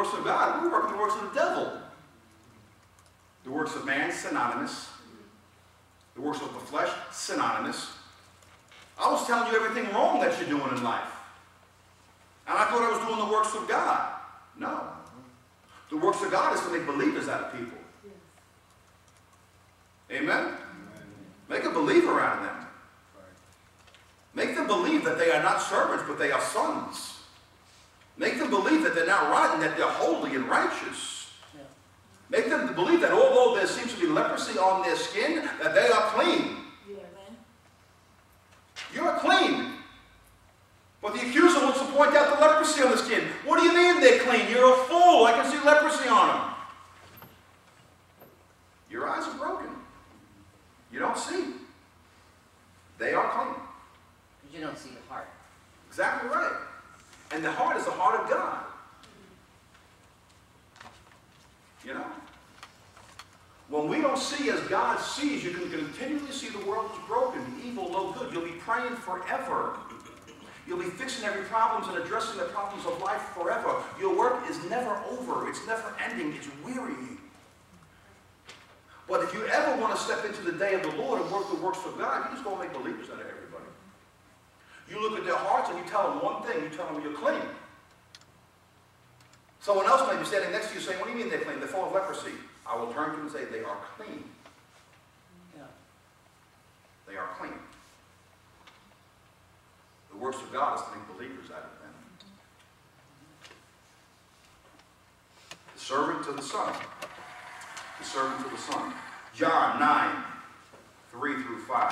works of God, we're working the works of the devil. The works of man, synonymous. The works of the flesh, synonymous. I was telling you everything wrong that you're doing in life. And I thought I was doing the works of God. No. The works of God is to make believers out of people. Amen? Make a believer out of them. Make them believe that they are not servants, but they are sons. Make them believe that they're not rotten, that they're holy and righteous. Make them believe that although there seems to be leprosy on their skin, that they are clean. You're clean. But the accuser wants to point out the leprosy on the skin. What do you mean they're clean? You're a fool. I can see leprosy on them. Your eyes are broken. You don't see. They are clean. Because you don't see the heart. Exactly right. And the heart is the heart of God. You know? When we don't see as God sees, you can continually see the world is broken, evil, no good. You'll be praying forever. You'll be fixing every problem and addressing the problems of life forever. Your work is never over. It's never ending. It's wearying. But if you ever want to step into the day of the Lord and work the works of God, you just go and make believers out of everybody. You look at their hearts and you tell them one thing. You tell them you're clean. Someone else may be standing next to you saying, what do you mean they're clean? They're full of leprosy. I will turn to them and say, they are clean. Yeah. They are clean. The works of God is to make believers out of them. The servant to the Son. The servant to the Son. John 9, 3 through 5.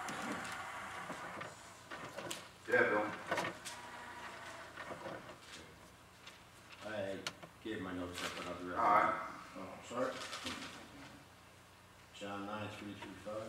Yeah, Bill. I gave my notes up, but I'll be right All right. back. Oh, sorry. John 9, 3 through 5.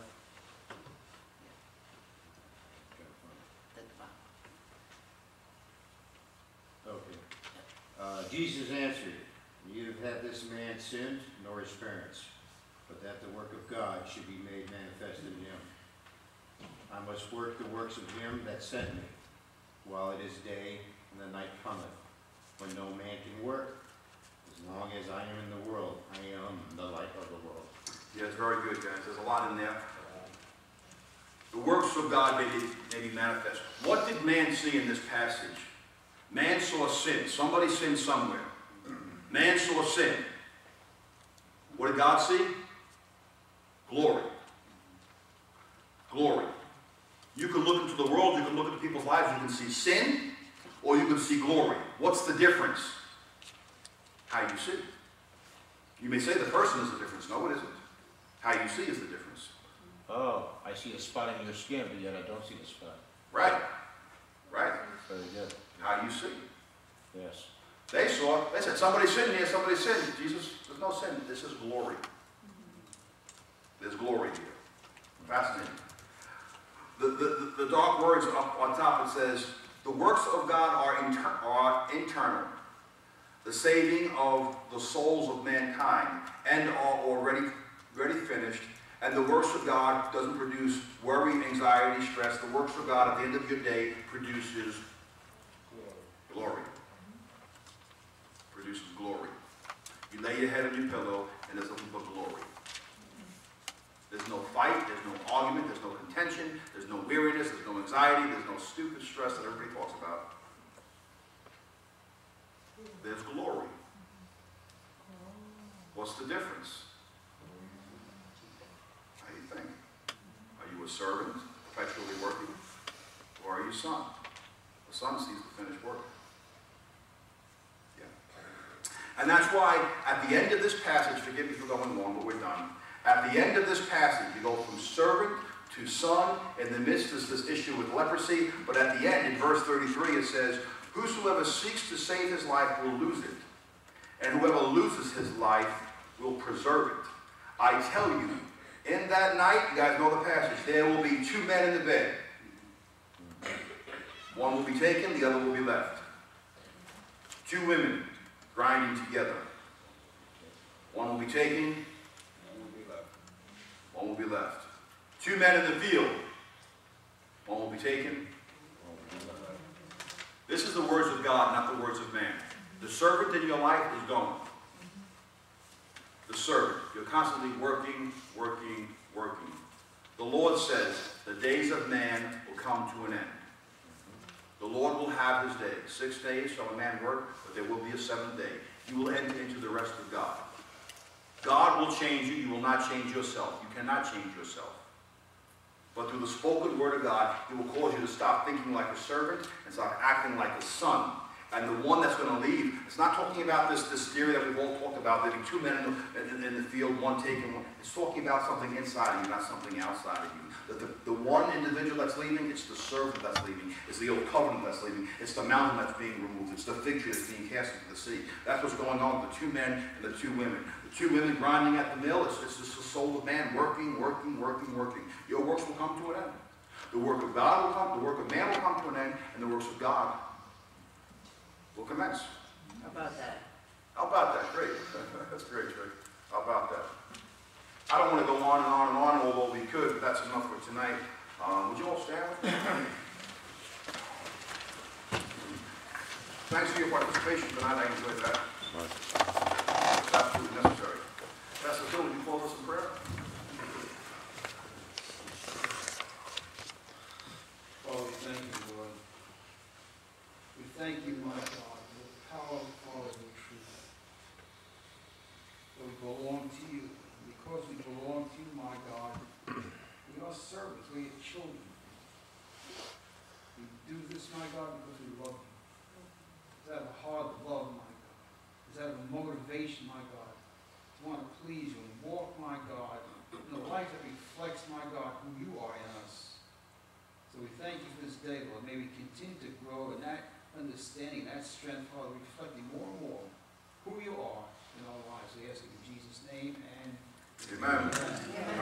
Okay. Jesus answered, neither hath this man sinned, nor his parents, but that the work of God should be made manifest in him. I must work the works of him that sent me, while it is day and the night cometh, when no man can work. As long as I am in the world, I am the light of the world. Yeah, it's very good, guys. There's a lot in there. The works of God may be manifest. What did man see in this passage? Man saw sin. Somebody sinned somewhere. Man saw sin. What did God see? Glory. Glory. You can look into the world, you can look into people's lives, you can see sin, or you can see glory. What's the difference? How you see. You may say the person is the difference. No, it isn't. How you see is the difference. Oh, I see a spot in your skin, but yet I don't see the spot. Right. Right. Very good. How you see. Yes. They said, somebody sinned here, somebody sinned. Jesus, there's no sin. This is glory. There's glory here. Fascinating. The dark words up on top, it says, the works of God are internal, the saving of the souls of mankind, and are already finished. And the works of God doesn't produce worry, anxiety, stress. The works of God at the end of your day produces glory. Produces glory. You lay your head on your pillow and there's nothing but glory. There's no fight, there's no argument, there's no contention, there's no weariness, there's no anxiety, there's no stupid stress that everybody talks about. There's glory. What's the difference? How do you think? Are you a servant, perpetually working? Or are you a son? The son sees the finished work. Yeah. And that's why at the end of this passage, forgive me for going long, but we're done. At the end of this passage, you go from servant to son. In the midst is this issue with leprosy. But at the end, in verse 33, it says, whosoever seeks to save his life will lose it. And whoever loses his life will preserve it. I tell you, in that night, you guys know the passage, there will be two men in the bed. One will be taken, the other will be left. Two women grinding together. One will be taken, one will be left. Two men in the field. One will be taken. This is the words of God, not the words of man. The servant in your life is going. The servant. You're constantly working, working, working. The Lord says the days of man will come to an end. The Lord will have his day. 6 days shall a man work, but there will be a 7th day. You will enter into the rest of God. God will change you. You will not change yourself. You cannot change yourself. But through the spoken word of God, he will cause you to stop thinking like a servant and start acting like a son. And the one that's going to leave, it's not talking about this theory that we've all talked about, there being 2 men in the field, one taking one. It's talking about something inside of you, not something outside of you. The one individual that's leaving, it's the servant that's leaving. It's the old covenant that's leaving. It's the mountain that's being removed. It's the fig tree that's being cast into the sea. That's what's going on with the 2 men and the 2 women. The 2 women grinding at the mill, it's just the soul of man working, working, working, working. Your works will come to an end. The work of God will come, the work of man will come to an end, and the works of God will commence. How about that? How about that? Great. That's great, Trey. How about that? I don't want to go on and on and on, although we could, but that's enough for tonight. Would you all stand with me? Thanks for your participation tonight. I enjoyed that. It's absolutely necessary. Pastor Phil, would you close us in prayer? Father, we thank you, Lord. We thank you, my God, for the power of the truth. For we belong to you. And because we belong to you, my God, we are servants. We are children. We do this, my God, because we love you. It's out of a heart of love, my God. It's out of a motivation, my God, to want to please you and walk, my God, in a life that reflects, my God, who you are in us. So we thank you for this day, Lord. May we continue to grow in that understanding, that strength, Father, reflecting more and more who you are in our lives. We ask it in Jesus' name and Amen. amen.